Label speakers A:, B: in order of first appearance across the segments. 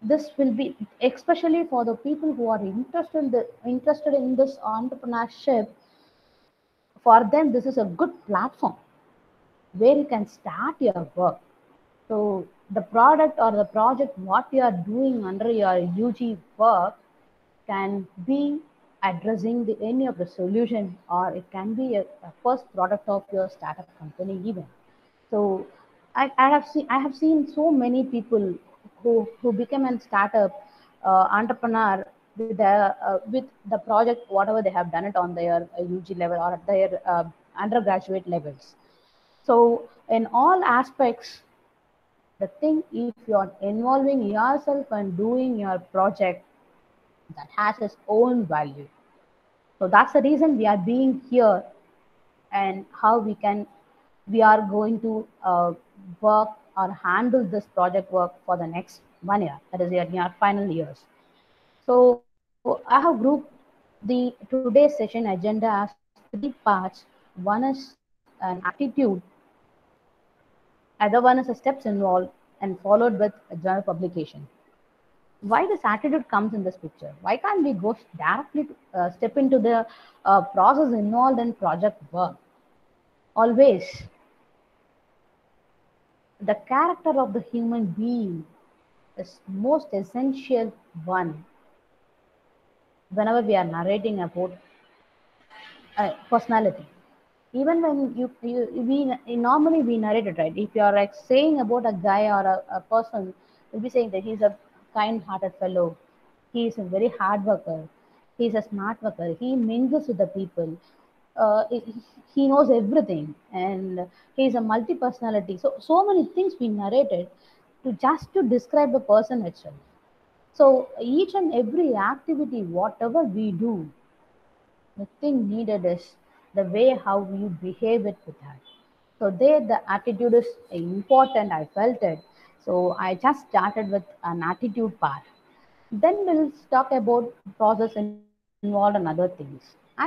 A: this will be especially for the people who are interested in this entrepreneurship. For them, this is a good platform where you can start your work. So the product or the project what you are doing under your UG work can be addressing any of the solution, or it can be a first product of your startup company even. So I have seen so many people who become a startup entrepreneur with the project whatever they have done it on their UG level or at their undergraduate levels. So in all aspects, the thing if you are involving yourself and doing your project, that has its own value. So that's the reason we are being here, and how we are going to work or handle this project work for the next 1 year, that is your final years. So I have grouped the today's session agenda as three parts. One is an attitude, other one is a steps involved, and followed with a journal publication. Why this attitude comes in this picture? Why can't we go directly to, step into the process involved in project work? Always, the character of the human being is most essential one whenever we are narrating about personality. Even when we normally we narrate it, right? If you are like saying about a guy or a person, we'll be saying that he's a kind-hearted fellow, he is a very hard worker, he's a smart worker, he mingles with the people, he knows everything, and he's a multi-personality. So many things we narrated to just to describe the person itself. So each and every activity, whatever we do, the thing needed is the way how you behave it with her. So there the attitude is important. I felt it. So I just started with an attitude part. Then we'll talk about process involved and other things. Attitude,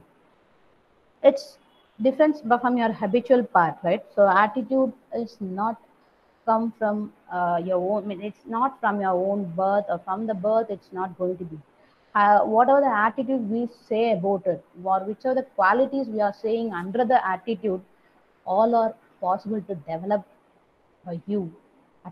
A: it's different from your habitual part, right? So attitude is not come from your own. I mean, it's not from your own birth, or from the birth. It's not going to be. Whatever the attitude we say about it, or whichever the qualities we are saying under the attitude, all are possible to develop by you at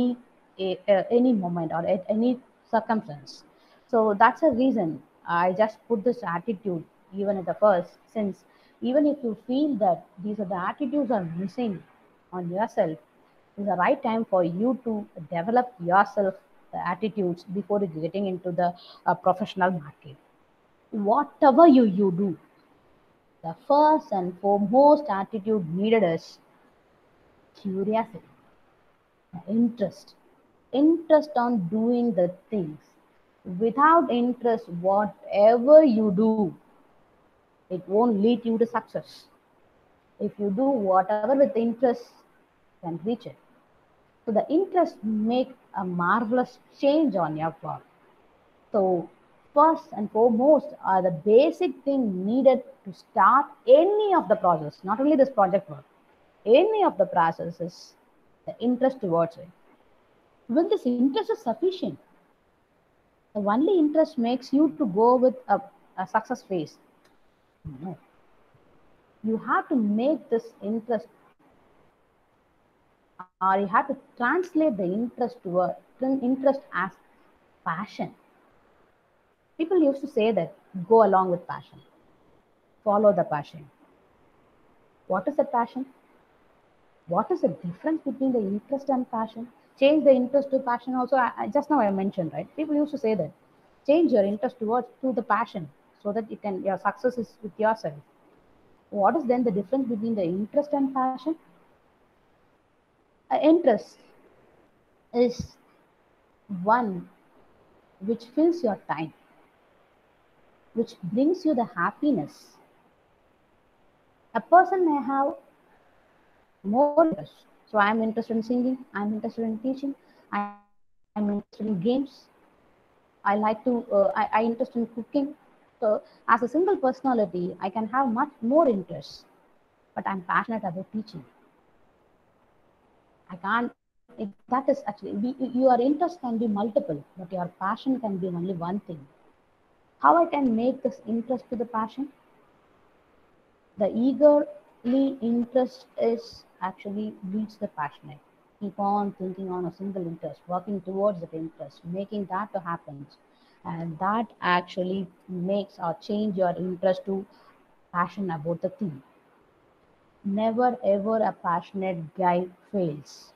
A: any moment or at any circumstance. So that's a reason I just put this attitude even at the first, since even if you feel that these are the attitudes are missing on yourself, it's the right time for you to develop yourself the attitudes before getting into the professional market. Whatever you do, the first and foremost attitude needed is curiosity, interest. Interest on doing the things. Without interest, whatever you do, it won't lead you to success. If you do whatever with interest, you can reach it. So the interest make a marvelous change on your part. So first and foremost are the basic thing needed to start any of the process, not only this project work, any of the processes, the interest towards it. When this interest is sufficient, the only interest makes you to go with a success phase. No, you have to make this interest, or you have to translate the interest as passion. People used to say that go along with passion, follow the passion. What is the passion? What is the difference between the interest and passion? Change the interest to passion. Also, just now I mentioned, right? People used to say that change your interest towards to the passion, so that you can your success is with yourself. What is then the difference between the interest and passion? Interest is one which fills your time, which brings you the happiness. A person may have more interest. So I am interested in singing, I am interested in teaching, I am interested in games, I interested in cooking. So as a single personality, I can have much more interest, but I'm passionate about teaching. I can't That is actually, your interest can be multiple, but your passion can be only one thing. How I can make this interest to the passion? The eagerly interest is actually leads the passionate. Keep on thinking on a single interest, working towards that interest, making that to happen. And that actually makes or change your interest to passion about the thing. Never ever a passionate guy fails.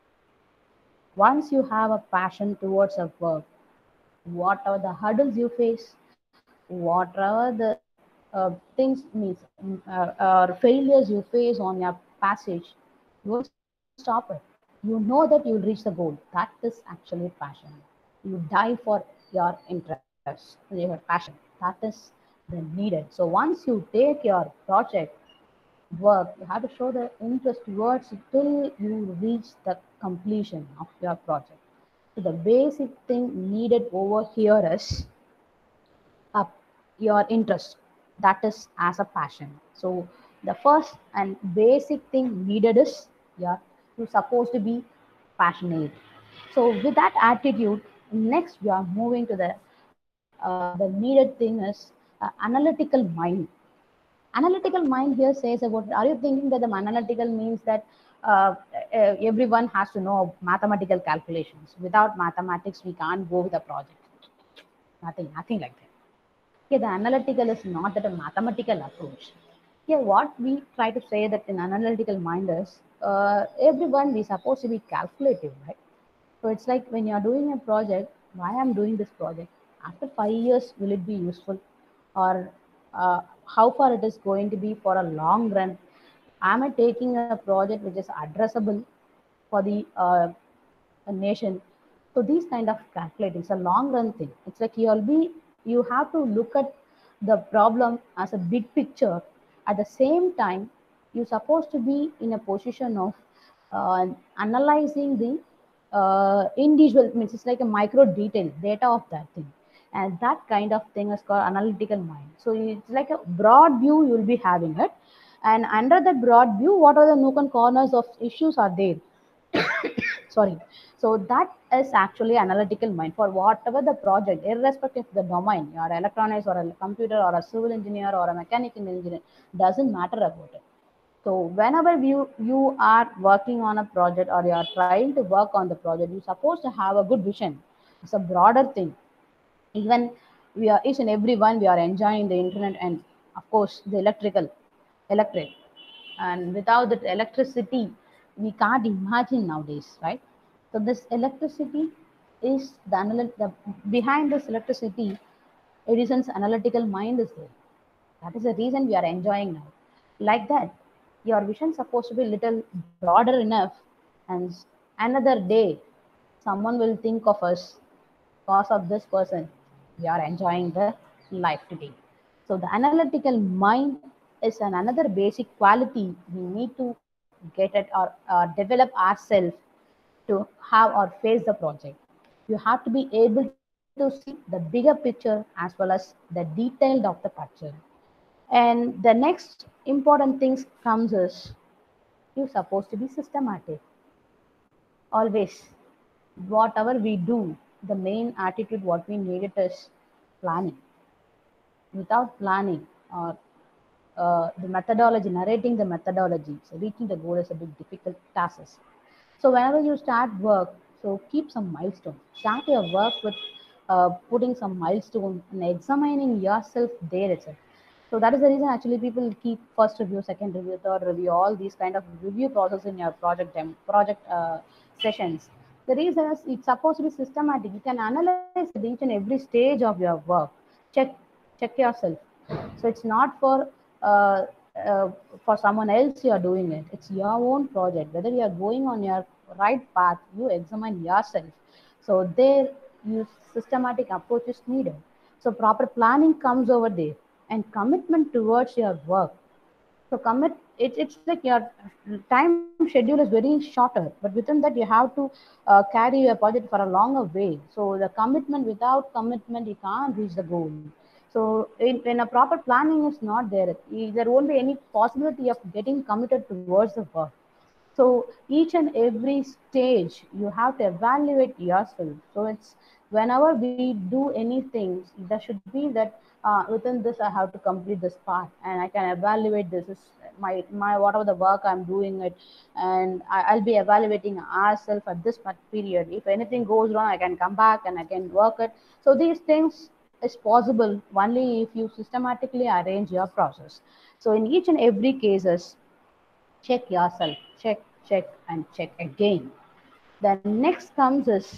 A: Once you have a passion towards a work, whatever the hurdles you face, whatever the things means or failures you face on your passage, you won't stop it. You know that you'll reach the goal. That is actually passion. You die for your interest, your passion. That is the needed. So once you take your project work, you have to show the interest towards it till you reach the completion of your project. So the basic thing needed over here is uh, your interest, that is as a passion. So the first and basic thing needed is you're supposed to be passionate. So with that attitude, next we are moving to the needed thing is analytical mind. Analytical mind here says about, are you thinking that the analytical means that everyone has to know mathematical calculations? Without mathematics we can't go with a project. Nothing like that. Yeah, the analytical is not that a mathematical approach. Yeah, what we try to say that in analytical mind is everyone is supposed to be calculative, right? So it's like when you're doing a project, why I'm doing this project? After 5 years, will it be useful? Or how far it is going to be for a long run? Am I taking a project which is addressable for the a nation? So these kind of calculating, it's a long run thing. It's like you have to look at the problem as a big picture. At the same time, you're supposed to be in a position of analyzing the individual, means it's like a micro detail data of that thing. And that kind of thing is called analytical mind. So it's like a broad view you'll be having it. And under that broad view, what are the nook and corners of issues are there? Sorry. So that is actually analytical mind for whatever the project, irrespective of the domain, you are electronics or a computer or a civil engineer or a mechanical engineer, doesn't matter about it. So whenever you are working on a project or you are trying to work on the project, you're supposed to have a good vision. It's a broader thing. Even we are, each and every one, we are enjoying the internet and of course the electric, and without that electricity we can't imagine nowadays, right? So this electricity is the behind this electricity, Edison's analytical mind is there. That is the reason we are enjoying now. Like that, your vision is supposed to be little broader enough, and another day someone will think of us because of this person. We are enjoying the life today. So the analytical mind is another basic quality we need to get it or develop ourselves to have or face the project. You have to be able to see the bigger picture as well as the detailed of the picture. And the next important things comes is you're supposed to be systematic. Always, whatever we do, the main attitude what we need it is planning. Without planning or the methodology, narrating the methodology, so reaching the goal is a big difficult task. So whenever you start work, so keep some milestone. Start your work with putting some milestone and examining yourself there itself. So that is the reason actually people keep first review, second review, third review, all these kind of review process in your project sessions. The reason is it's supposed to be systematic. You can analyze at each and every stage of your work. Check check yourself. So it's not uh, uh, for someone else you are doing it. It's your own project. Whether you are going on your right path, you examine yourself. So there, you systematic approach is needed. So proper planning comes over there, and commitment towards your work. So commit. It's like your time schedule is very shorter, but within that you have to carry your project for a longer way. So the commitment, without commitment, you can't reach the goal. So when a proper planning is not there, there won't be any possibility of getting committed towards the work. So each and every stage you have to evaluate yourself. So it's whenever we do anything, there should be that within this I have to complete this part, and I can evaluate this is my whatever the work I'm doing it, and I'll be evaluating ourselves at this period. If anything goes wrong, I can come back and I can work it. So these things is possible only if you systematically arrange your process. So in each and every cases, check yourself, check, and check again. The next comes is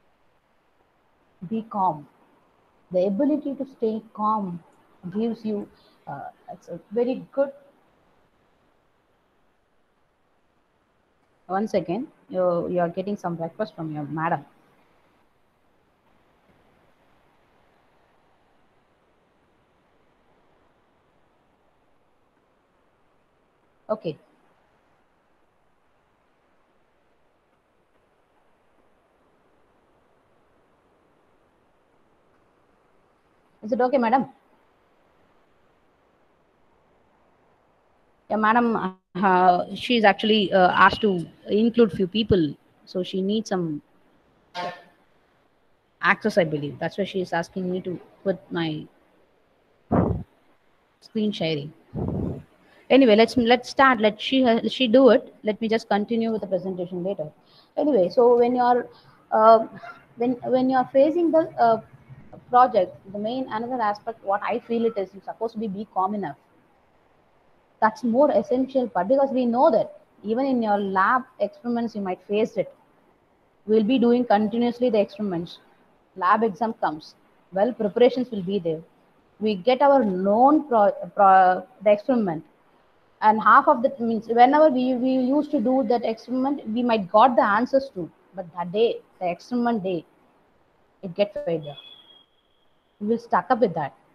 A: be calm. The ability to stay calm gives you, it's a very good. Once again, you're getting some request from your madam. Okay, is it okay, madam? Yeah, madam, she's actually asked to include few people, so she needs some access, I believe. That's why she is asking me to put my screen sharing. Anyway, let's start. Let she do it. Let me just continue with the presentation later. Anyway, so uh, when you're facing the project, the main another aspect what I feel it is, you're supposed to be calm enough. That's more essential part, because we know that even in your lab experiments you might face it. We'll be doing continuously the experiments. Lab exam comes. Well, preparations will be there. We get our known the experiment, and half of the means whenever we used to do that experiment, we might got the answers to, but that day, the experiment day, it get failure. We will stuck up with that.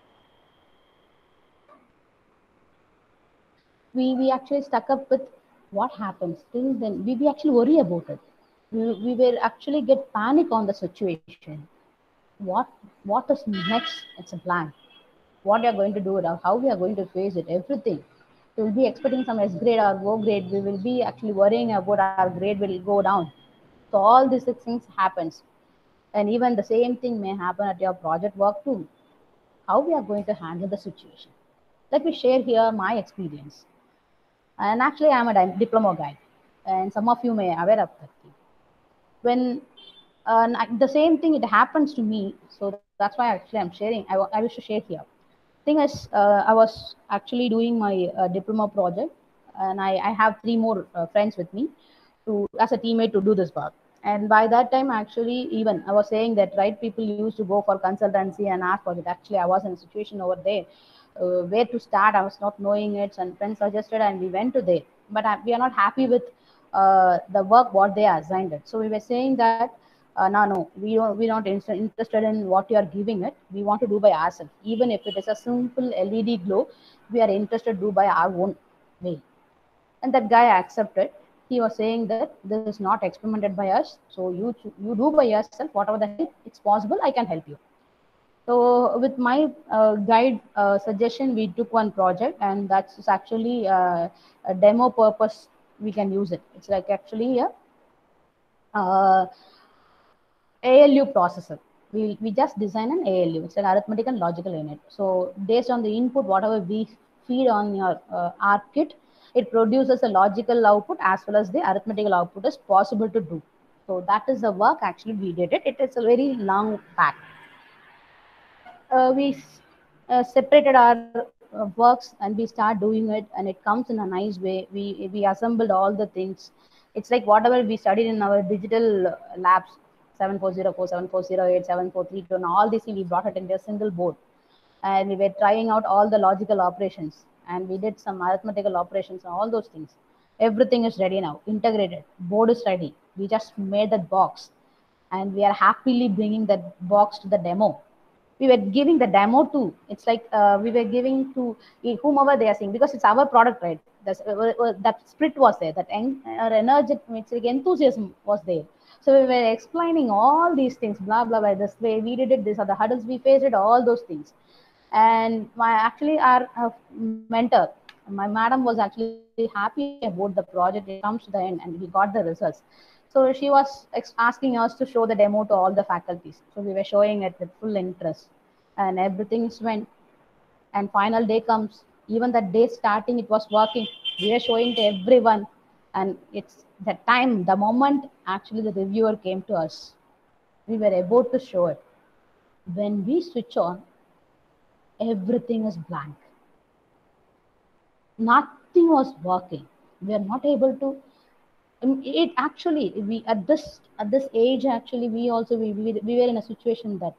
A: We actually stuck up with what happens till then. We actually worry about it. We will actually get panic on the situation. what what is next? It's a plan. What we are going to do it, or how we are going to face it, everything. We will be expecting some S grade or O grade. We will be actually worrying about our grade will go down. So all these things happens, and even the same thing may happen at your project work too. How we are going to handle the situation? Let me share here my experience. And actually, I'm a diploma guy, and some of you may aware of that. When the same thing it happens to me, so that's why actually I'm sharing. I wish to share here. Thing is, I was actually doing my diploma project, and I have three more friends with me to as a teammate to do this work. And by that time, actually, even I was saying that right people used to go for consultancy and ask for it. Actually, I was in a situation over there where to start. I was not knowing it, and friends suggested, and we went to there. But we are not happy with the work what they assigned it. So we were saying that no, we're not interested in what you are giving it. We want to do by ourselves. Even if it is a simple LED glow, we are interested to do by our own way. And that guy accepted. He was saying that this is not experimented by us, so you do by yourself whatever the help it's possible. I can help you. So with my guide suggestion, we took one project, and that's actually a demo purpose. We can use it. It's like actually a uh, ALU processor. We just design an ALU. It's an arithmetic and logical unit. So based on the input, whatever we feed on your ARC kit, it produces a logical output as well as the arithmetical output is possible to do. So that is the work actually we did it. It is a very long pack. We separated our works and we start doing it, and it comes in a nice way. We assembled all the things. It's like whatever we studied in our digital labs, 7404, 7408, 7432, and all these things we brought it into a single board, and we were trying out all the logical operations, and we did some arithmetical operations and all those things. Everything is ready now, integrated, board is ready. We just made that box, and we are happily bringing that box to the demo. We were giving the demo to, it's like we were giving to whomever they are seeing, because it's our product, right? That spirit was there, that energetic, it's like enthusiasm was there. So we were explaining all these things, blah blah, by this way we did it, these are the hurdles we faced it, all those things. And my actually our mentor, My madam was actually happy about the project. It comes to the end and we got the results. So she was asking us to show the demo to all the faculties. So we were showing it with full interest, and everything's went. And final day comes. Even the day starting, it was working. We were showing to everyone, and it's the time, the moment actually the reviewer came to us. We were about to show it. When we switch on, everything is blank. Nothing was working. We are not able to. It actually, we at this age actually, we also we were in a situation that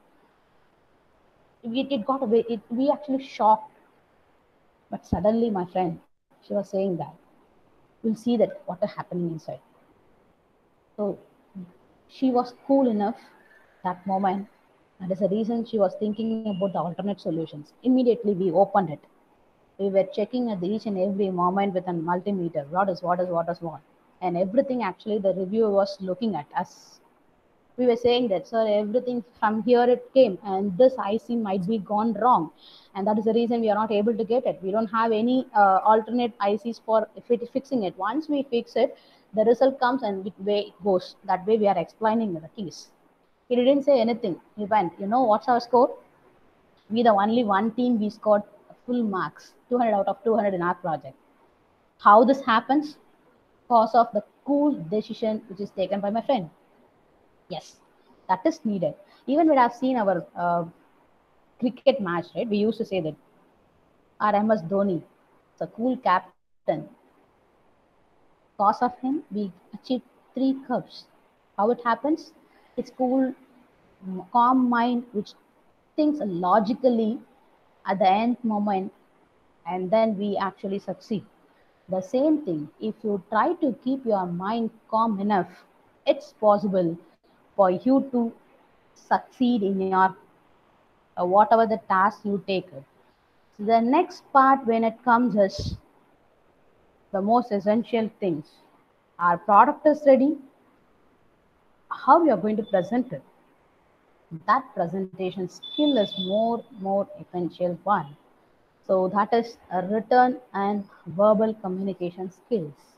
A: it got away. We actually shocked. But suddenly, my friend, she was saying that we'll see that what are happening inside. So she was cool enough that moment. That is the reason she was thinking about the alternate solutions. Immediately we opened it. We were checking at each and every moment with a multimeter. What is what. And everything actually the reviewer was looking at us. We were saying that, sir, everything from here it came, and this IC might be gone wrong. And that is the reason we are not able to get it. We don't have any alternate ICs for fixing it. Once we fix it, the result comes and which way it goes. That way we are explaining the keys. He didn't say anything. He went, what's our score? We the only one team, we scored full marks, 200 out of 200 in our project. How this happens? Because of the cool decision which is taken by my friend. Yes, that is needed. Even when I've seen our cricket match, right? We used to say that our MS Dhoni is a cool captain. Because of him, we achieved 3 cups. How it happens? It's cool, calm mind which thinks logically at the end moment, and then we actually succeed. The same thing, if you try to keep your mind calm enough, it's possible for you to succeed in your whatever the task you take. The next part when it comes is the most essential things. Our product is ready, how you are going to present it. That presentation skill is more essential one. So that is a written and verbal communication skills.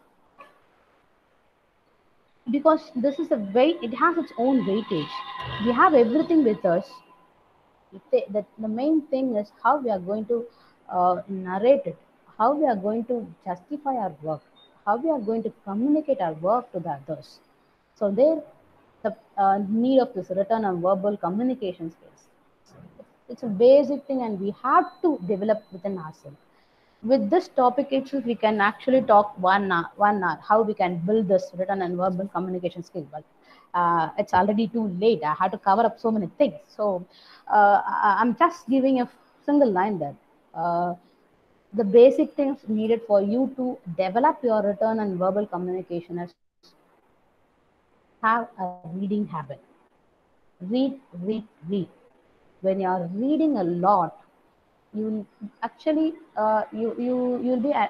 A: Because this is a weight, it has its own weightage. We have everything with us. The main thing is how we are going to narrate it, how we are going to justify our work, how we are going to communicate our work to the others. So there, the need of this written and verbal communication skills. It's a basic thing, and we have to develop within ourselves. With this topic itself, we can actually talk 1 hour, 1 hour, how we can build this written and verbal communication skill. But it's already too late. I had to cover up so many things. So I'm just giving a single line there. The basic things needed for you to develop your written and verbal communication is have a reading habit. Read. When you are reading a lot, you actually you'll be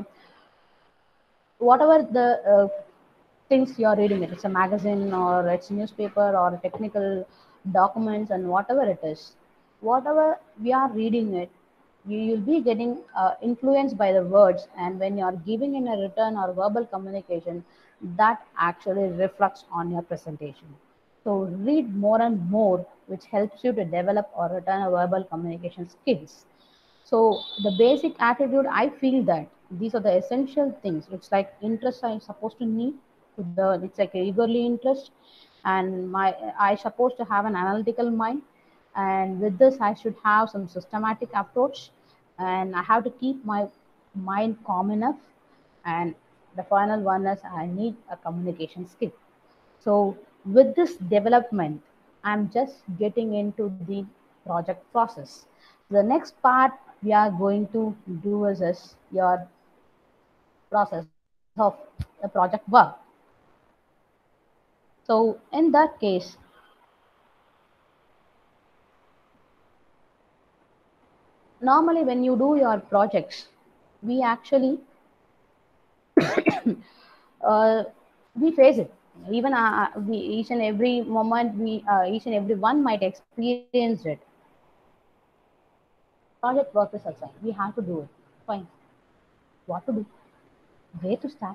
A: whatever the things you're reading, it's a magazine or it's a newspaper or technical documents and whatever it is, whatever we are reading it, you'll be getting influenced by the words, and when you're giving in a written or verbal communication, that actually reflects on your presentation. So read more and more, which helps you to develop or written or verbal communication skills. So the basic attitude, I feel that these are the essential things. It's like interest I'm supposed to need. It's like eagerly interest, and I supposed to have an analytical mind, and with this I should have some systematic approach, and I have to keep my mind calm enough. And the final one is I need a communication skill. So with this development, I'm just getting into the project process. The next part we are going to do is your process of the project work. So in that case, normally when you do your projects, we actually uh, we face it. Even we each and every moment we each and every one might experience it. Project work is assigned. We have to do it. Fine. what to do, where to start.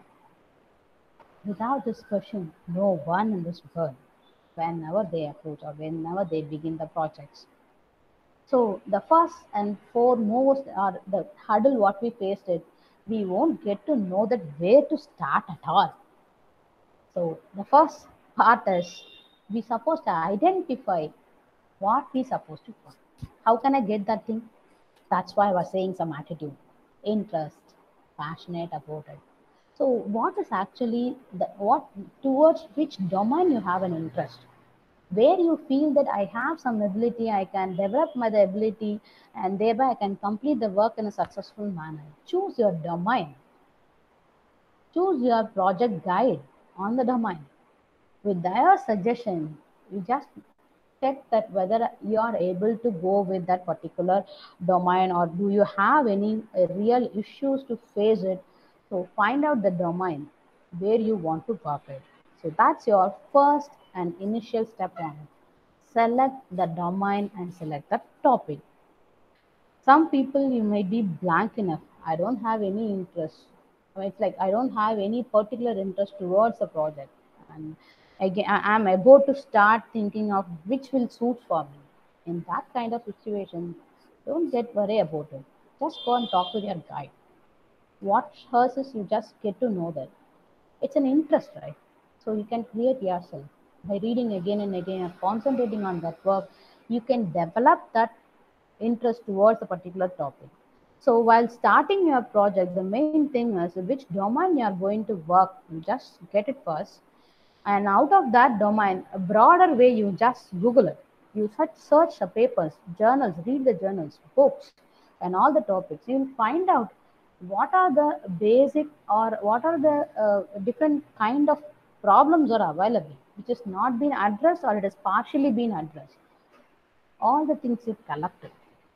A: Without this question, no one in this world, whenever they approach or whenever they begin the projects. So the first and foremost are the hurdle what we faced it, we won't get to know that where to start at all. So the first part is we supposed to identify what we supposed to work. How can I get that thing? That's why I was saying some attitude, interest, passionate about it. So what is actually the what towards which domain you have an interest? Where you feel that I have some ability, I can develop my the ability, and thereby I can complete the work in a successful manner. Choose your domain. Choose your project guide on the domain. With their suggestion, you just check that whether you are able to go with that particular domain or do you have any real issues to face it. So find out the domain where you want to work it. So that's your first and initial step on it. Select the domain and select the topic. Some people you may be blank enough. I don't have any interest. I mean, it's like I don't have any particular interest towards a project. And again, I'm about to start thinking of which will suit for me. In that kind of situation, don't get worried about it. Just go and talk with your guide. What hers is you just get to know that. It's an interest, right? So you can create yourself by reading again and again and concentrating on that work. You can develop that interest towards a particular topic. So while starting your project, the main thing is which domain you are going to work. You just get it first, and out of that domain, a broader way, you just Google it. You search the papers, journals, read the journals, books, and all the topics. You'll find out what are the basic or what are the different kind of problems are available, which is not been addressed or it has partially been addressed. All the things you collected.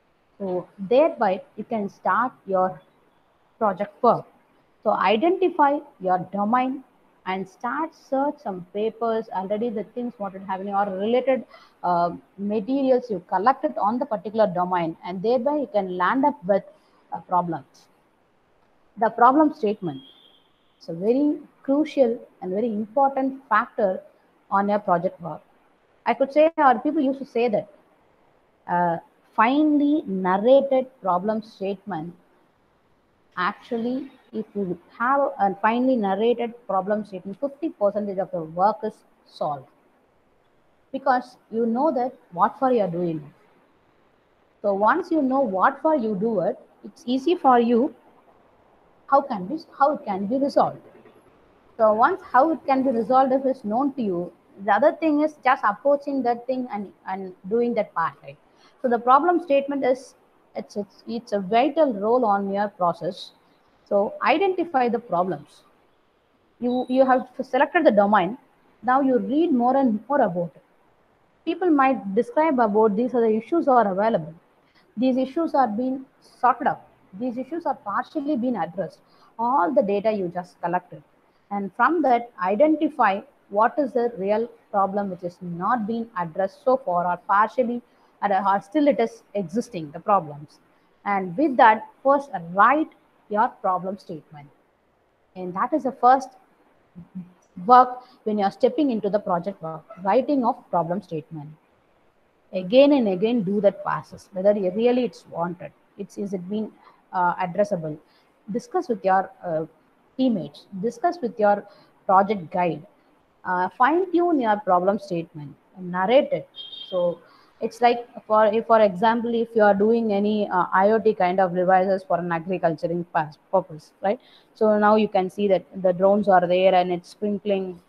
A: So thereby you can start your project work. So identify your domain and start search some papers, already the things wanted having or related materials you collected on the particular domain, and thereby you can land up with problems. The problem statement is a very crucial and very important factor on your project work. I could say, or people used to say that uh, finely narrated problem statement. Actually, if you have a finely narrated problem statement, 50% of the work is solved because you know that what for you are doing it. So once you know what for you do it, it's easy for you how it can be resolved. So once how it can be resolved if it's known to you, the other thing is just approaching that thing and doing that part, right? So the problem statement is it's a vital role on your process. So identify the problems. You have selected the domain. Now you read more and more about it. People might describe about these are the issues are available. These issues are being sorted out. These issues are partially being addressed. All the data you just collected. And from that, identify what is the real problem which is not being addressed so far or partially or still it is existing, the problems. And with that, first write your problem statement. And that is the first work when you're stepping into the project work, writing of problem statement. Again and again do that process, whether really it's wanted. Is it being addressable? Discuss with your teammates, discuss with your project guide, fine tune your problem statement, narrate it. So it's like for example, if you are doing any IoT kind of devices for an agriculturing purpose, right? So now you can see that the drones are there and it's sprinkling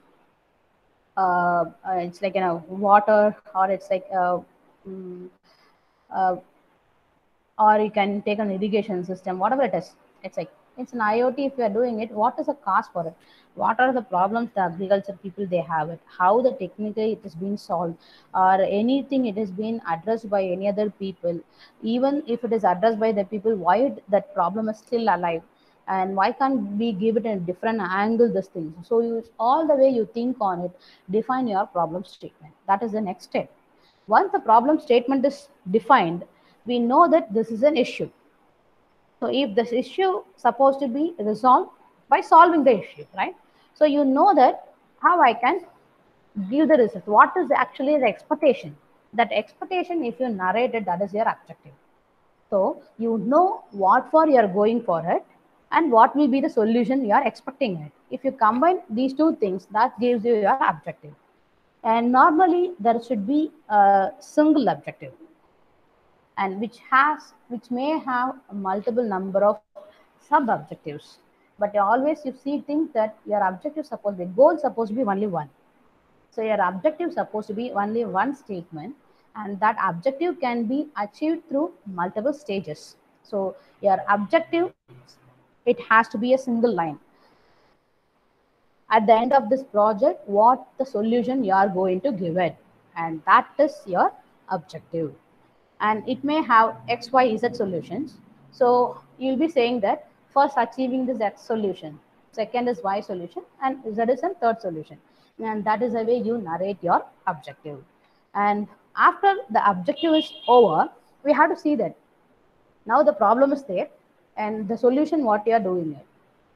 A: it's like water or it's like mm, uh, or you can take an irrigation system, whatever it is. It's like it's an IoT. If you are doing it, what is the cost for it? What are the problems the agriculture people they have it? How the technically it is being solved, or anything it is being addressed by any other people? Even if it is addressed by the people, why that problem is still alive? And why can't we give it a different angle? This thing. So you all the way you think on it, define your problem statement. That is the next step. Once the problem statement is defined, we know that this is an issue. So if this issue supposed to be resolved by solving the issue, right? So you know that how I can give the result. What is actually the expectation? That expectation, if you narrate it, that is your objective. So you know what for you are going for it and what will be the solution you are expecting it. If you combine these two things, that gives you your objective. And normally there should be a single objective, and which may have a multiple number of sub objectives. But always you see things that your objective supposed to be goal supposed to be only one. So your objective supposed to be only one statement, and that objective can be achieved through multiple stages. So your objective, it has to be a single line. At the end of this project, what the solution you are going to give it, and that is your objective. And it may have X, Y, Z solutions. So you'll be saying that first achieving this X solution, second is Y solution, and Z is a third solution. And that is the way you narrate your objective. And after the objective is over, we have to see that now the problem is there and the solution what you are doing it.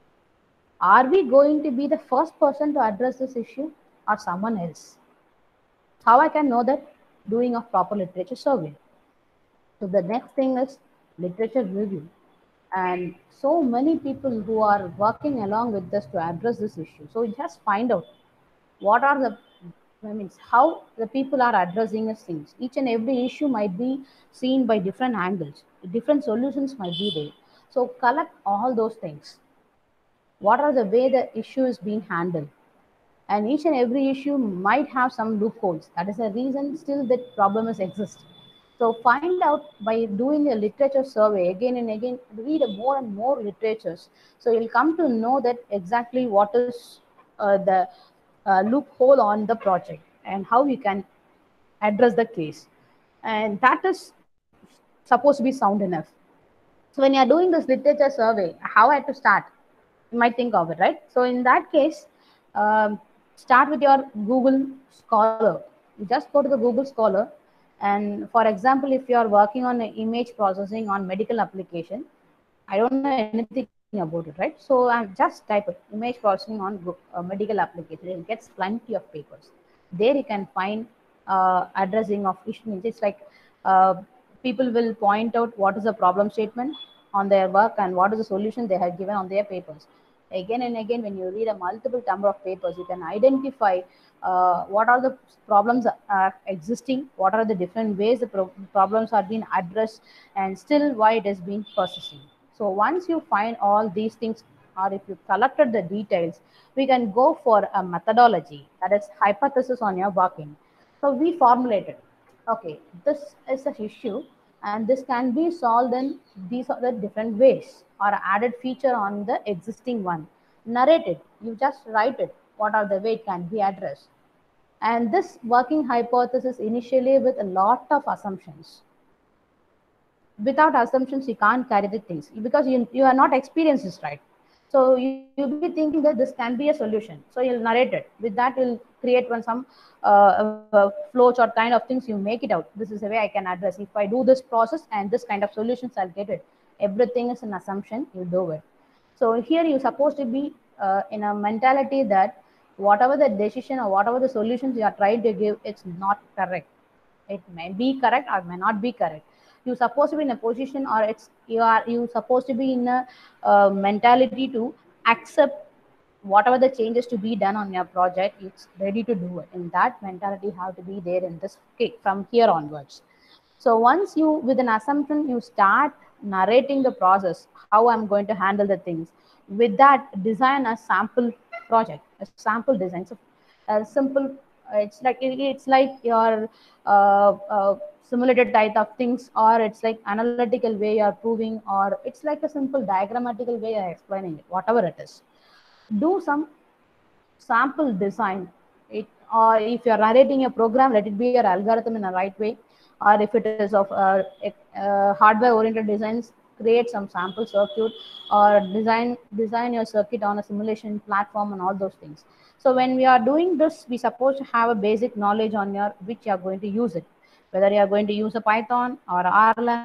A: Are we going to be the first person to address this issue or someone else? How I can know that? Doing a proper literature survey. So the next thing is literature review. And so many people who are working along with us to address this issue. So we just find out what are the, I mean, how the people are addressing these things. Each and every issue might be seen by different angles. Different solutions might be there. So collect all those things. What are the way the issue is being handled? And each and every issue might have some loopholes. That is the reason still that problem is exist. So find out by doing a literature survey again and again, read more and more literatures. So you'll come to know that exactly what is the loophole on the project and how you can address the case. And that is supposed to be sound enough. So when you're doing this literature survey, how I have to start? You might think of it, right? So in that case, start with your Google Scholar. You just go to the Google Scholar, and for example, if you are working on image processing on medical application, I don't know anything about it, right? So I'm just type it image processing on medical application. It gets plenty of papers. There you can find addressing of issues. It's like uh, people will point out what is the problem statement on their work and what is the solution they have given on their papers. Again and again, when you read a multiple number of papers, you can identify what are the problems are existing, what are the different ways the problems are being addressed, and still why it has been persisting. So once you find all these things, or if you collected the details, we can go for a methodology, that is hypothesis on your working. So we formulated, okay, this is the issue, and this can be solved in these are the different ways, or added feature on the existing one. Narrate it. You just write it. What are the way it can be addressed? And this working hypothesis initially with a lot of assumptions. Without assumptions you can't carry the things because you are not experienced this, right? So you'll be thinking that this can be a solution, so you'll narrate it. With that you'll create one some flow chart kind of things. You make it out, this is the way I can address. If I do this process and this kind of solutions, I'll get it. Everything is an assumption, you do it. So here you're supposed to be in a mentality that whatever the decision or whatever the solutions you are trying to give, it's not correct. It may be correct or may not be correct. You're supposed to be in a position, or you supposed to be in a mentality to accept whatever the changes to be done on your project. It's ready to do it. In that mentality have to be there in this case from here onwards. So once you, with an assumption, you start narrating the process, how I'm going to handle the things. With that, design a sample project, a sample design. So a simple, it's like your simulated type of things, or it's like analytical way you're proving, or it's like a simple diagrammatical way you're explaining it, whatever it is. Do some sample design it, or if you're narrating a program, let it be your algorithm in a right way, or if it is of hardware oriented designs, create some sample circuit, or design your circuit on a simulation platform and all those things. So when we are doing this, we supposed to have a basic knowledge on your which you are going to use it, whether you are going to use a Python or RLM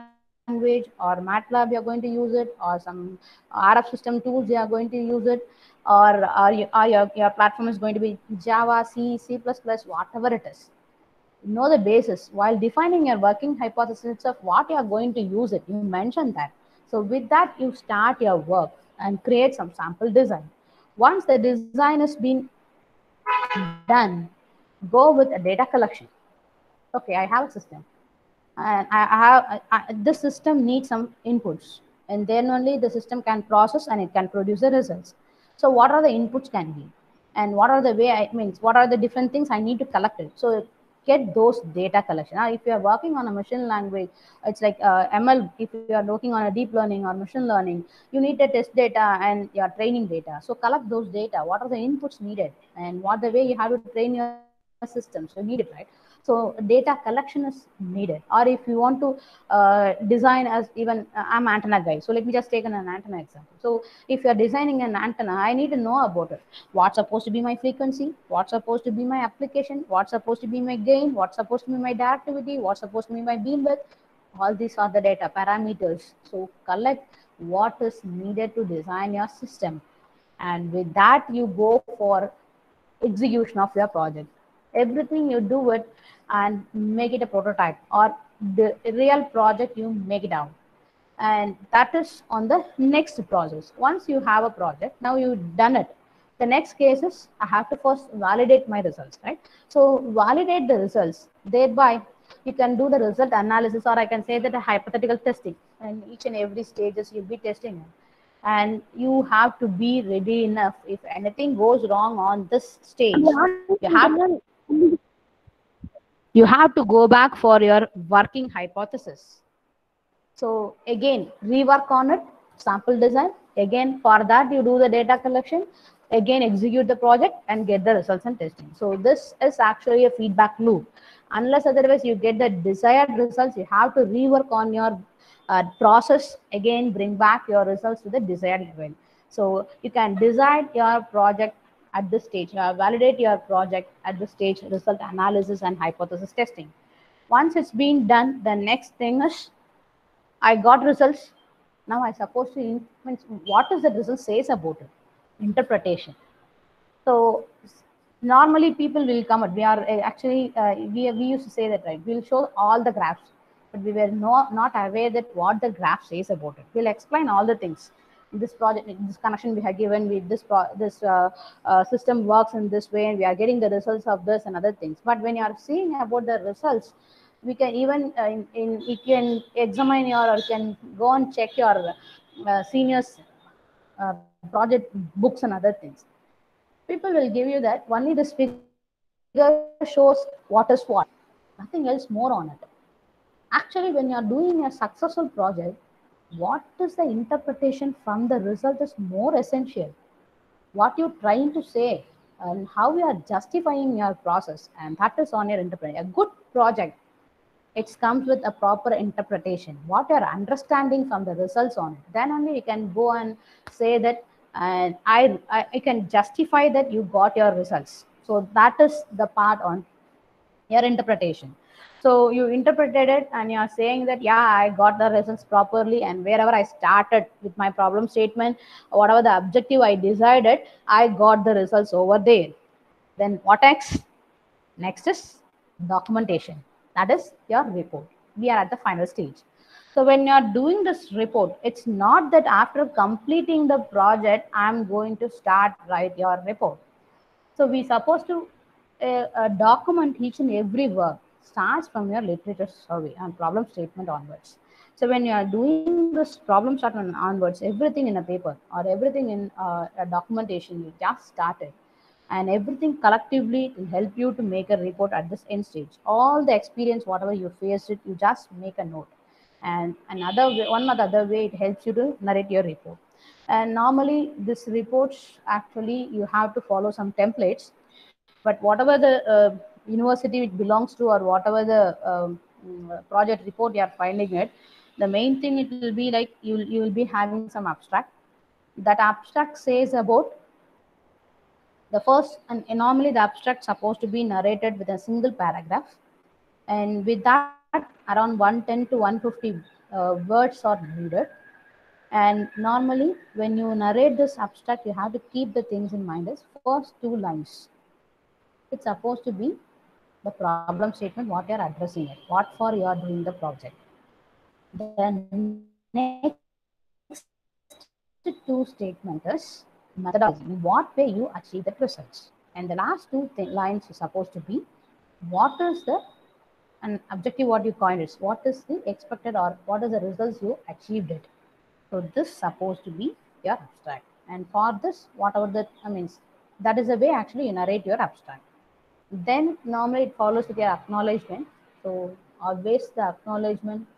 A: language or MATLAB you're going to use it, or some RF system tools you are going to use it, or your platform is going to be Java, C, C++, whatever it is. Know the basis while defining your working hypothesis of what you are going to use it. You mentioned that. So with that, you start your work and create some sample design. Once the design has been done, go with a data collection. Okay, I have a system, and this system needs some inputs, and then only the system can process and it can produce the results. So what are the inputs can be, and what are the way I means what are the different things I need to collect it. So get those data collection. Now if you are working on a machine language, it's like ML. If you are working on a deep learning or machine learning, you need the test data and your training data. So collect those data. What are the inputs needed, and what the way you have to train your system. So you need it, right? So data collection is needed. Or if you want to design as even I'm antenna guy, so let me just take an antenna example. So if you're designing an antenna, I need to know about it. What's supposed to be my frequency, what's supposed to be my application, what's supposed to be my gain, what's supposed to be my directivity, what's supposed to be my beam width. All these are the data parameters. So collect what is needed to design your system, and with that you go for execution of your project. Everything you do it and make it a prototype, or the real project you make it out. And that is on the next process. Once you have a project, now you've done it. The next case is I have to first validate my results, right? So validate the results. Thereby, you can do the result analysis, or I can say that a hypothetical testing. And each and every stages you'll be testing it. And you have to be ready enough. If anything goes wrong on this stage, you have you have to go back for your working hypothesis. So again, rework on it, sample design. Again, for that you do the data collection. Again, execute the project and get the results and testing. So this is actually a feedback loop. Unless otherwise you get the desired results, you have to rework on your process. Again, bring back your results to the desired level. So you can decide your project at this stage, validate your project at this stage, result analysis and hypothesis testing. Once it's been done, the next thing is I got results. Now I supposed to means what does the result says about it? Interpretation. So normally people will come at we are actually we used to say that, right? We'll show all the graphs, but we were not aware that what the graph says about it. We'll explain all the things. This project, this connection we have given, we this system works in this way, and we are getting the results of this and other things. But when you are seeing about the results, we can even you can examine your, or you can go and check your seniors project books and other things. People will give you that only this figure shows what is what, nothing else more on it. Actually, when you are doing a successful project, what is the interpretation from the result is more essential. What you're trying to say and how you are justifying your process, and that is on your interpretation. A good project, it comes with a proper interpretation, what you're understanding from the results on it. Then only you can go and say that, and I can justify that you got your results. So that is the part on your interpretation. So you interpreted it and you're saying that, yeah, I got the results properly, and wherever I started with my problem statement, whatever the objective I decided, I got the results over there. Then what next? Next is documentation. That is your report. We are at the final stage. So when you are doing this report, it's not that after completing the project, I'm going to start write your report. So we supposed to document each and every work starts from your literature survey and problem statement onwards. So when you are doing this problem statement onwards, everything in a paper or everything in a documentation, you just started, and everything collectively will help you to make a report at this end stage. All the experience, whatever you faced it, you just make a note. And another way, one other way, it helps you to narrate your report. And normally this reports, actually you have to follow some templates, but whatever the university it belongs to, or whatever the project report you are finding it, the main thing it will be like you will be having some abstract. That abstract says about the first, and normally the abstract supposed to be narrated with a single paragraph, and with that around 110 to 150 words are needed. And normally, when you narrate this abstract, you have to keep the things in mind as first two lines. It's supposed to be the problem statement, what you're addressing it, what for you are doing the project. The next two statement is methodology, in what way you achieve that results. And the last two lines is supposed to be what is the an objective, what you coined is what is the expected or what is the results you achieved it. So this supposed to be your abstract. And for this, whatever that means, that is the way actually you narrate your abstract. Then normally it follows with your acknowledgement. So always the acknowledgement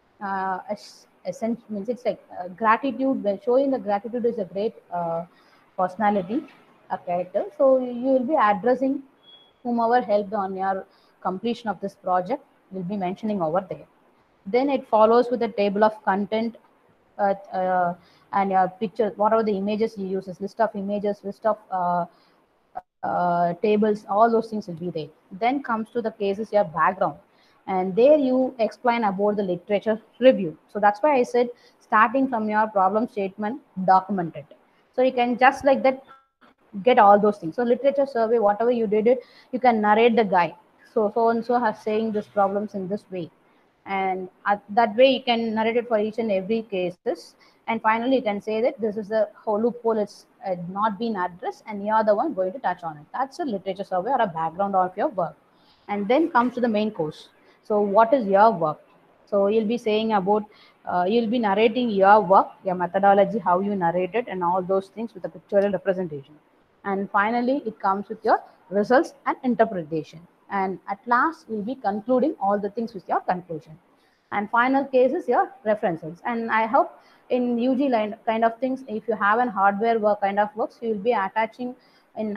A: essential means it's like gratitude. Well, showing the gratitude is a great personality, a character. So you will be addressing whomever helped on your completion of this project. Will be mentioning over there. Then it follows with a table of content, uh, uh, and your pictures, whatever the images you use, is list of images, list of tables, all those things will be there. Then comes to the cases your background, and there you explain about the literature review. So that's why I said starting from your problem statement, document it. So you can just like that get all those things. So literature survey, whatever you did it, you can narrate the guy. So so and so has saying this problems in this way, and that way you can narrate it for each and every cases. And finally you can say that this is the whole loophole, it's not been addressed and you're the one going to touch on it. That's a literature survey or a background of your work. And then comes to the main course. So what is your work? So you'll be saying about you'll be narrating your work, your methodology, how you narrate it, and all those things with a pictorial representation. And finally it comes with your results and interpretation. And at last you'll be concluding all the things with your conclusion. And final case is your references. And I hope in UG line kind of things, if you have an hardware work kind of works, you will be attaching in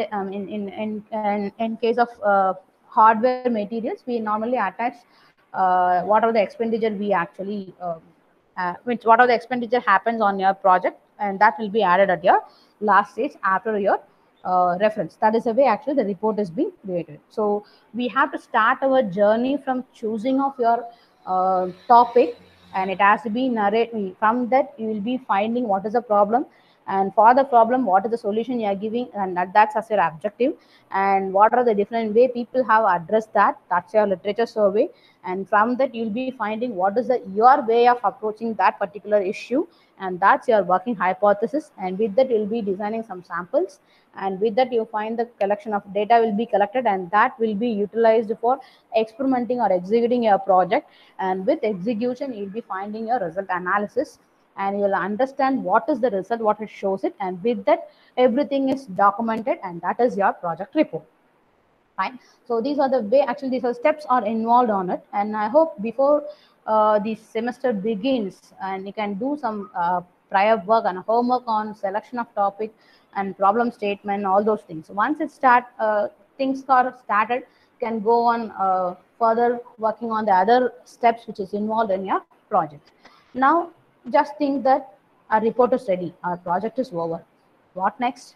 A: in case of hardware materials, we normally attach whatever the expenditure we actually which whatever the expenditure happens on your project, and that will be added at your last stage after your reference. That is the way actually the report is being created. So we have to start our journey from choosing of your topic, and it has to be narrated. From that you will be finding what is the problem, and for the problem what is the solution you are giving, and that's as your objective. And what are the different way people have addressed that, that's your literature survey. And from that you'll be finding what is the your way of approaching that particular issue, and that's your working hypothesis. And with that you'll be designing some samples, and with that you find the collection of data will be collected, and that will be utilized for experimenting or executing your project. And with execution you'll be finding your result analysis, and you'll understand what is the result, what it shows it, and with that everything is documented, and that is your project report. Fine. So these are the way actually these are steps are involved on it. And I hope before the semester begins, and you can do some prior work and homework on selection of topic and problem statement, all those things. Once it start things are started, can go on further working on the other steps which is involved in your project. Now just think that our report is ready, our project is over. What next?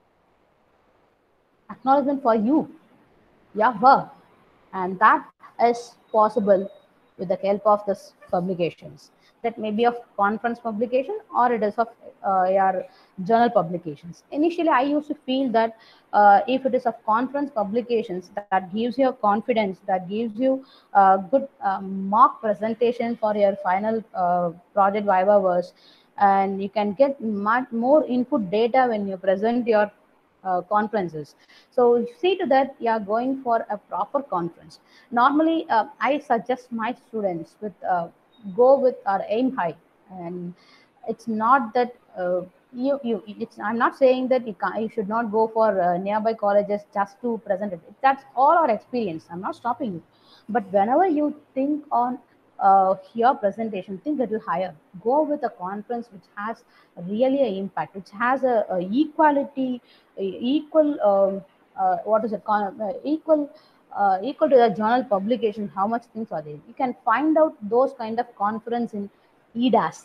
A: Acknowledgement for you, your work, and that is possible with the help of this publications. That may be of conference publication or it is of your journal publications. Initially I used to feel that if it is of conference publications, that gives you confidence, that gives you good mock presentation for your final project viva verse, and you can get much more input data when you present your conferences. So see to that you are going for a proper conference. Normally, I suggest my students with go with our aim high, and it's not that you. It's I'm not saying that you should not go for nearby colleges just to present it. That's all our experience. I'm not stopping you, but whenever you think on your presentation, think a little higher. Go with a conference which has really an impact, which has a equality, equal what is it equal equal to the journal publication. How much things are there? You can find out those kind of conference in EDAS,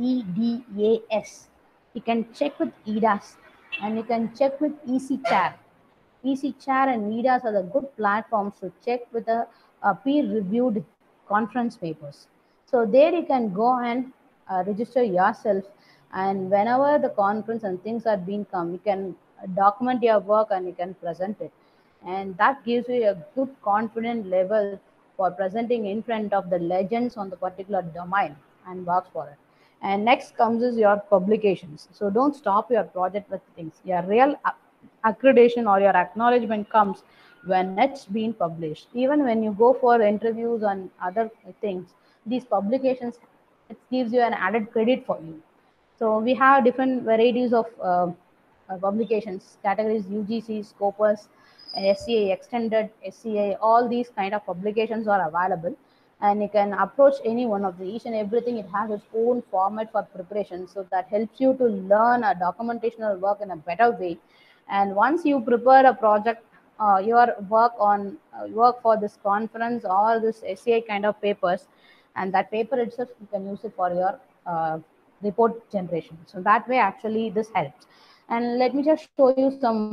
A: EDAS. You can check with EDAS, and you can check with EC Chair and EDAS are the good platforms to check with the peer-reviewed conference papers. So there you can go and register yourself, and whenever the conference and things are being come, you can document your work and you can present it, and that gives you a good confident level for presenting in front of the legends on the particular domain and works for it. And next comes is your publications. So don't stop your project with things. Your real accreditation or your acknowledgement comes when it's been published. Even when you go for interviews and other things, these publications, it gives you an added credit for you. So we have different varieties of publications, categories: UGC, Scopus, SCA Extended, SCA. All these kind of publications are available, and you can approach any one of the each and everything. It has its own format for preparation, so that helps you to learn a documentational work in a better way. And once you prepare a project, your work for this conference or this SCA kind of papers, and that paper itself you can use it for your report generation. So that way actually this helps. And let me just show you some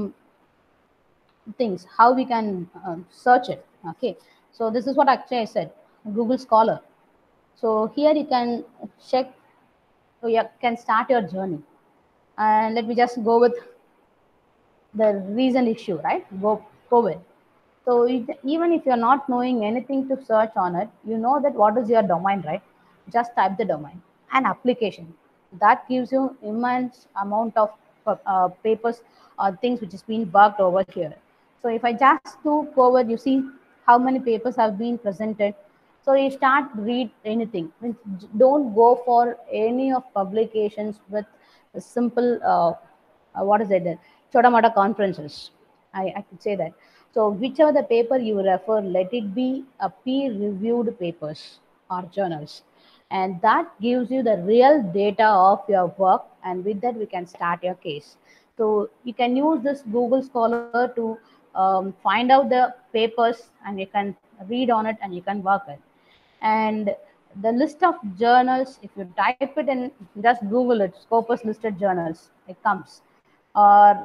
A: things how we can search it. Okay, so this is what actually I said, Google Scholar. So here you can check, so you can start your journey. And let me just go with the recent issue, right? Go COVID. So even if you're not knowing anything to search on it, you know that what is your domain, right? Just type the domain and application. That gives you immense amount of papers or things which is being worked over here. So if I just do COVID, you see how many papers have been presented. So you start read anything. Don't go for any of publications with a simple what is it? Chotamata conferences. I could say that. So whichever the paper you refer, let it be a peer-reviewed papers or journals, and that gives you the real data of your work. And with that, we can start your case. So you can use this Google Scholar to find out the papers, and you can read on it and you can work it. And the list of journals, if you type it in, just Google it, Scopus listed journals, it comes. Or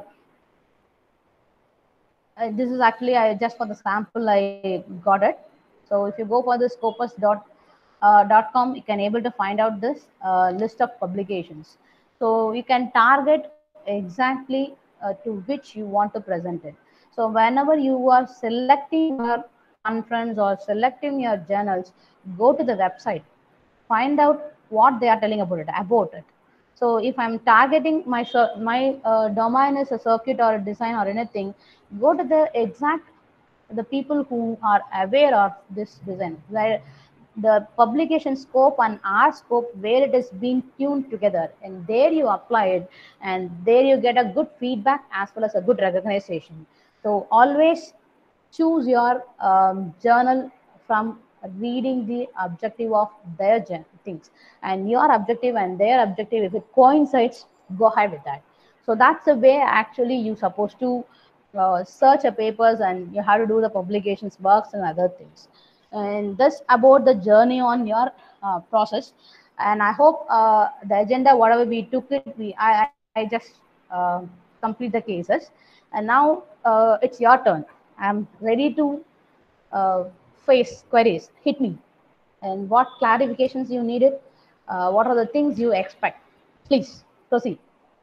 A: this is actually I just for the sample I got it. So if you go for the scopus.com, you can able to find out this list of publications. So you can target exactly to which you want to present it. So whenever you are selecting your conference or selecting your journals, go to the website, find out what they are telling about it. So if I'm targeting my domain is a circuit or a design or anything, go to the exact the people who are aware of this design, where the publication scope and our scope, where it is being tuned together, and there you apply it, and there you get a good feedback as well as a good recognition. So always choose your journal from reading the objective of their things, and your objective and their objective, if it coincides, go ahead with that. So that's the way actually you're supposed to search a papers, and you have to do the publications works and other things. And this about the journey on your process. And I hope the agenda whatever we took it, I just uh, complete the cases. And now it's your turn. I'm ready to uh, face queries. Hit me. And what clarifications you needed? What are the things you expect? Please proceed.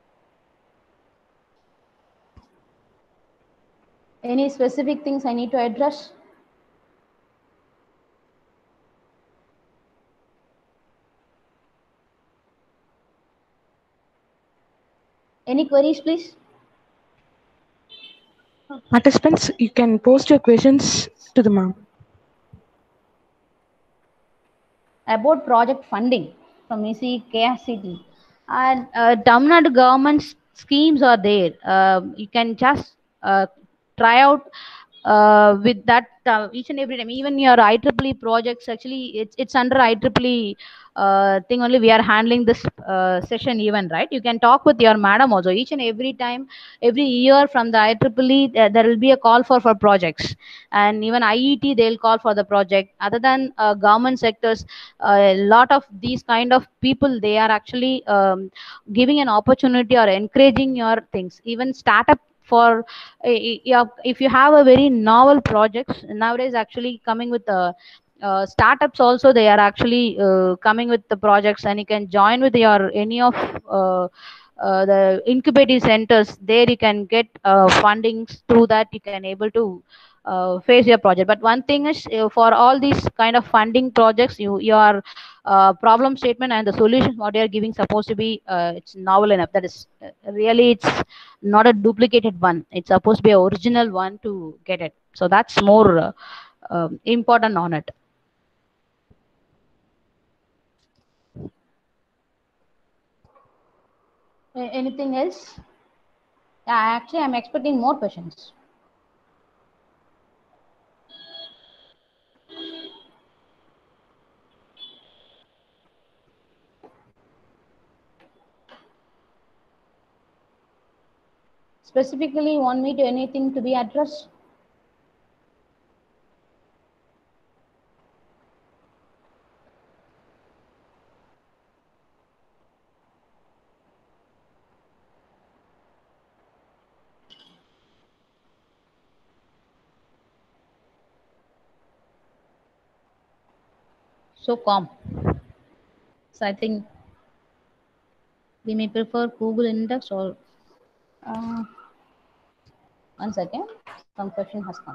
A: Any specific things I need to address? Any queries, please?
B: Participants, you can post your questions to the ma'am.
A: About project funding from EC KSCT. And Tamil Nadu government schemes are there. You can just try out with that each and every time. Even your IEEE projects, actually, it's under IEEE thing only. We are handling this session even, right? You can talk with your madam also. Each and every time, every year from the IEEE, there will be a call for projects, and even IET they'll call for the project. Other than government sectors, a lot of these kind of people, they are actually giving an opportunity or encouraging your things. Even startup for if you have a very novel projects nowadays actually coming with startups also, they are actually coming with the projects, and you can join with your any of the incubating centers. There you can get fundings. Through that you can able to face your project. But one thing is, for all these kind of funding projects, your problem statement and the solution what you are giving supposed to be it's novel enough. That is really, it's not a duplicated one. It's supposed to be a original one to get it. So that's more important on it. Anything else? Yeah, actually, I'm expecting more questions. Specifically, want me to anything to be addressed? So calm. So I think we may prefer Google Index or uh, one second. Some question has come.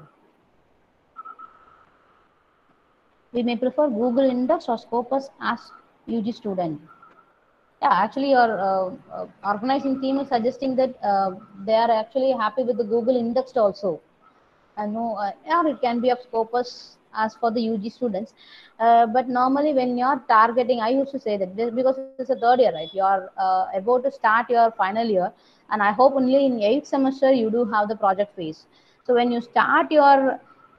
A: We may prefer Google Index or Scopus as UG student. Yeah, actually, your organizing team is suggesting that they are actually happy with the Google Index also. No, or it can be of Scopus as for the UG students. But normally, when you're targeting, I used to say that because it's a third year, right? You're about to start your final year, and I hope only in 8th semester you do have the project phase. So when you start your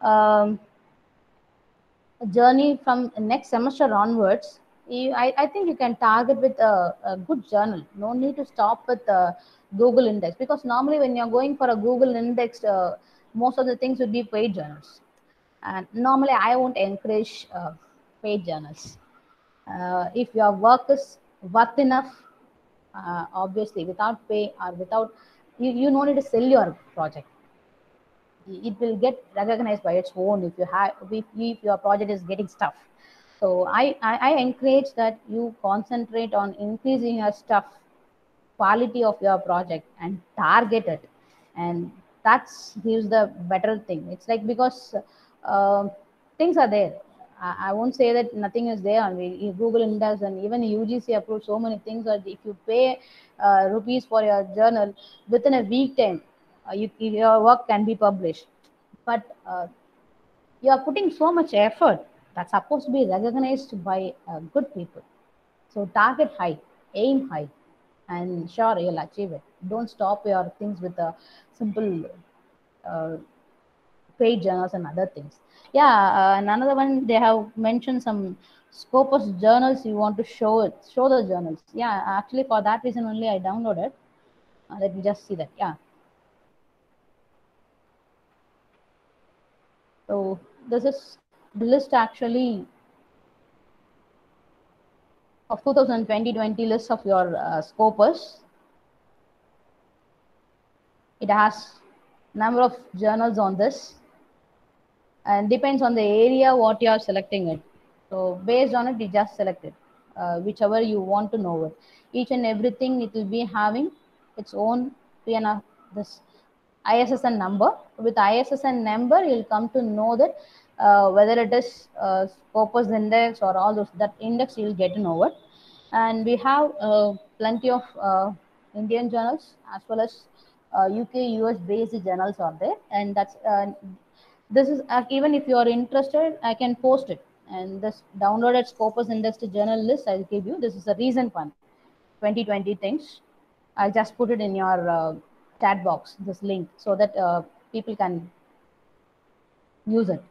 A: journey from next semester onwards, I think you can target with a good journal. No need to stop with Google Index, because normally when you're going for a Google Index, most of the things would be paid journals. And normally I won't encourage paid journals. If your work is worth enough, obviously without pay or without, you no need to sell your project. It will get recognized by its own if you have, if your project is getting stuff. So I encourage that you concentrate on increasing your stuff quality of your project and target it, and that's gives the better thing. It's like, because uh, things are there. I won't say that nothing is there on Google Index, and even UGC approved so many things that if you pay rupees for your journal, within a week time, your work can be published. But you are putting so much effort that's supposed to be recognized by good people. So target high, aim high, and sure you'll achieve it. Don't stop your things with a simple uh, paid journals and other things. Yeah, and another one, they have mentioned some Scopus journals. You want to show it, show the journals. Yeah, actually for that reason only I downloaded. Let me just see that. Yeah. So this is the list actually of 2020 list of your Scopus. It has number of journals on this, and depends on the area what you are selecting it. So based on it, you just select it, whichever you want to know it. Each and everything, it will be having its own PNR, this ISSN number. With ISSN number, you'll come to know that whether it is Scopus index or all those, that index you'll get to know it. And we have plenty of Indian journals as well as UK, US based journals are there, and that's this is even if you are interested, I can post it. And this downloaded Scopus Index journal list I'll give you. This is a recent one, 2020 things. I'll just put it in your chat box, this link, so that people can use it.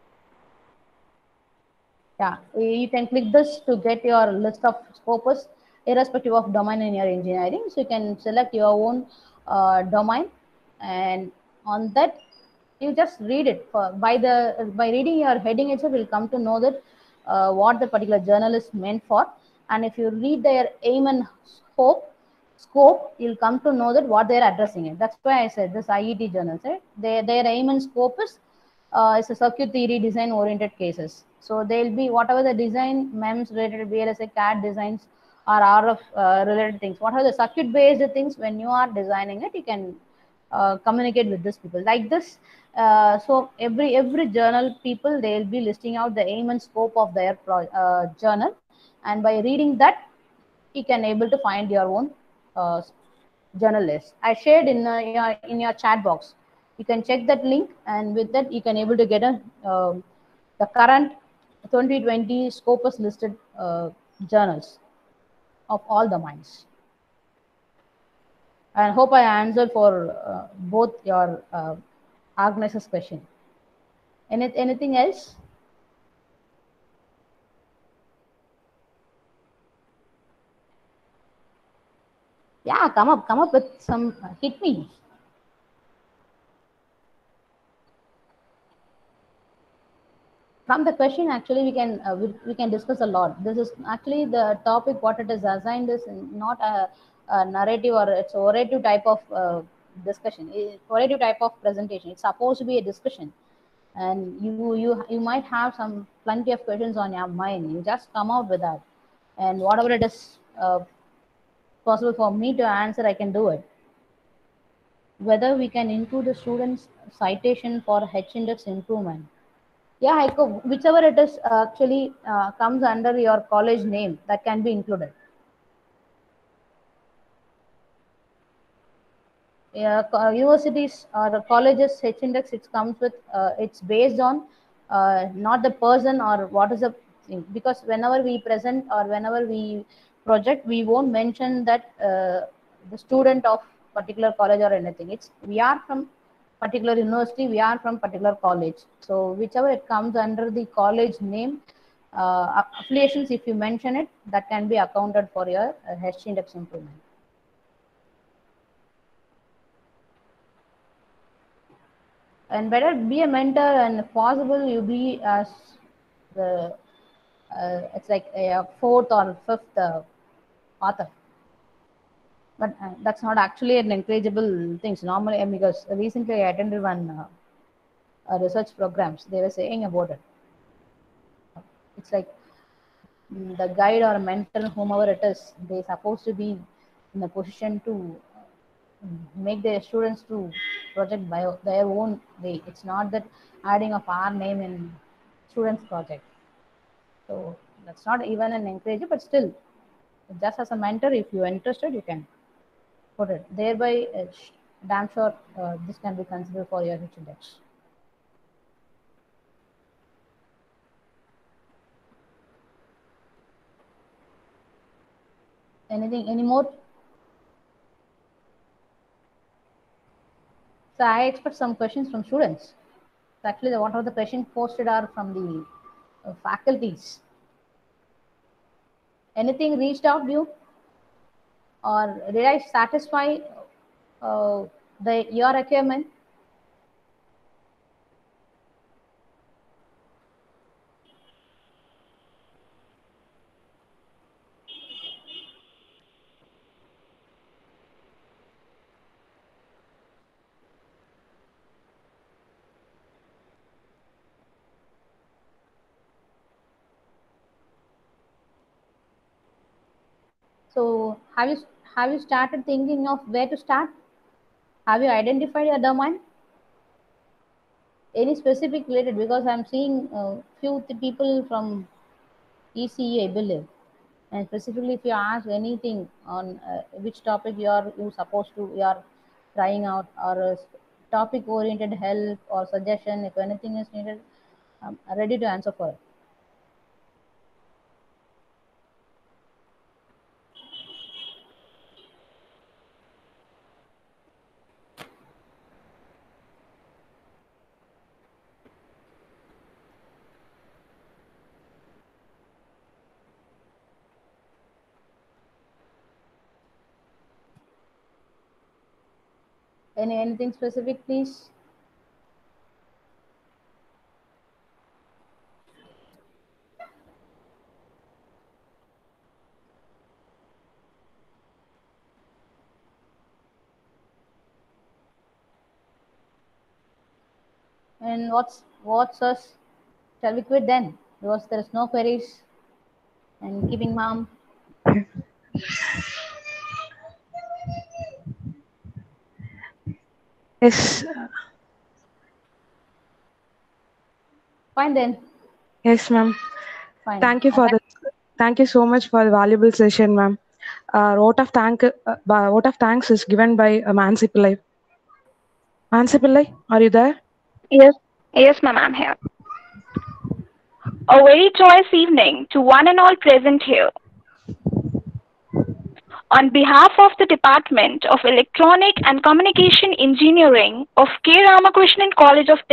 A: Yeah, you can click this to get your list of Scopus, irrespective of domain in your engineering. So you can select your own domain, and on that you just read it. By reading your heading itself, will come to know that what the particular journal is meant for. And if you read their aim and scope, you'll come to know that what they're addressing it. That's why I said this IET journals, right? Their aim and scope is It's a circuit theory design oriented cases. So they'll be whatever the design MEMS related VLSI CAD designs or RF related things. What are the circuit based things when you are designing it, you can communicate with these people like this. So every journal people they'll be listing out the aim and scope of their journal, and by reading that you can able to find your own uh, journal list. I shared in your chat box. You can check that link, and with that you can able to get a the current 2020 Scopus listed journals of all the mines. I hope I answered for both your Agnes's question. Anything else? Yeah, come up with some. Hit me. From the question actually we can discuss a lot. This is actually the topic what it is assigned is not a narrative or it's orative type of discussion, orative type of presentation. It's supposed to be a discussion, and you might have some plenty of questions on your mind. You just come out with that, and whatever it is possible for me to answer, I can do it. Whether we can include the students citation for H index improvement. Yeah, Heiko, whichever it is actually comes under your college name, that can be included. Yeah, universities or colleges H index, it comes with it's based on not the person or what is the thing, because whenever we present or whenever we project, we won't mention that the student of particular college or anything. It's we are from particular university, we are from particular college. So whichever it comes under the college name, affiliations, if you mention it, that can be accounted for your H index improvement. And better be a mentor, and if possible you be as the it's like a fourth or fifth author, but that's not actually an encourageable thing. So normally, because recently I attended one research programs, they were saying about it. It's like the guide or mentor, whomever it is, they supposed to be in a position to make their students to project by their own way. It's not that adding of our name in students project. So that's not even an encourage, but still, just as a mentor, if you're interested, you can put it. Thereby, damn sure this can be considered for your H index. Anything, any more? So I expect some questions from students. So actually, what are the questions posted are from the faculties. Anything reached out to you, or did I satisfy uh, the your requirement? So have you started thinking of where to start? Have you identified your domain? Any specific related? Because I'm seeing few people from ECE, I believe, and specifically if you ask anything on which topic you supposed to you are trying out, or topic oriented help or suggestion, if anything is needed, I'm ready to answer for it. Anything specific, please? And What's us? Shall we quit then? Because there is no queries and keeping mom.
B: Yes,
A: Fine then.
B: yes, ma'am.
A: Fine.
B: Thank you for the. Thank you so much for the valuable session, ma'am. Vote of thanks is given by Mansi Pillai. Mansi Pillai, are you there?
C: Yes, yes, ma'am, I'm here. A very joyous evening to one and all present here. On behalf of the Department of Electronic and Communication Engineering of K. Ramakrishnan College of